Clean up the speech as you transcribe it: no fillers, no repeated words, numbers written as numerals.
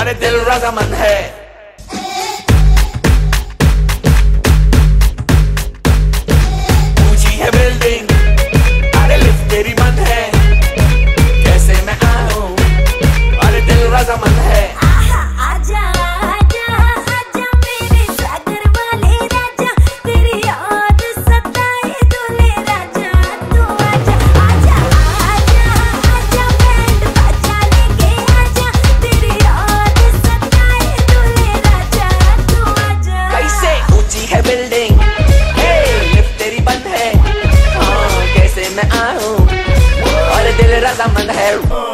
अरे दिल रजामंद है। ऊंची है बिल्डिंग, अरे लिफ्ट तेरी बंद है, कैसे मैं आऊं, अरे दिल रजामंद है। आजा आजा आजा मेरे सागर वाले राजा, तेरी याद सताए दूल्हे राजा, तू आजा आजा आजा आजा बैंड बाजा लेके आजा, तेरी याद सताए दूल्हे राजा, तू आजा। कैसे ऊंची है बिल्डिंग, लिफ्ट तेरी बंद है, हाँ कैसे मैं आऊं, और दिल रजामंद है।